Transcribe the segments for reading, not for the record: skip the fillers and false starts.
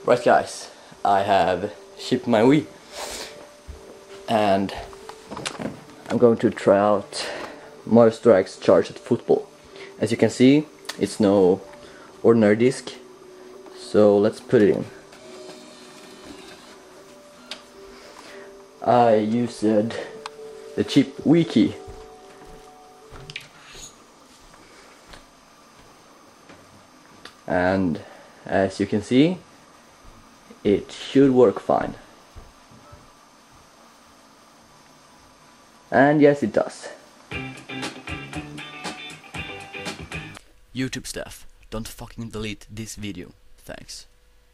Right guys, I have shipped my Wii and I'm going to try out Mario Strikes Charged Football. As you can see, it's no ordinary disc, so let's put it in. I used the cheap Wiikey. And as you can see, it should work fine. And yes, it does. YouTube staff, don't fucking delete this video. Thanks.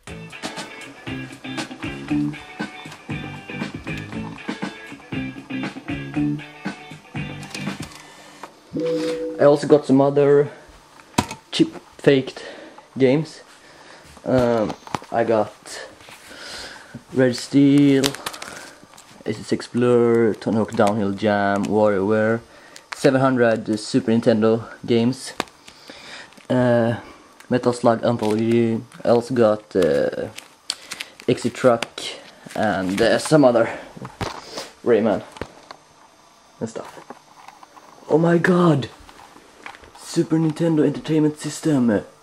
I also got some other cheap faked games. I got Red Steel, AC6 Blur, Tony Hawk Downhill Jam, WarioWare, 700 Super Nintendo games, Metal Slug Anthology. I also got Exit Truck and some other Rayman and stuff. Oh my god! Super Nintendo Entertainment System!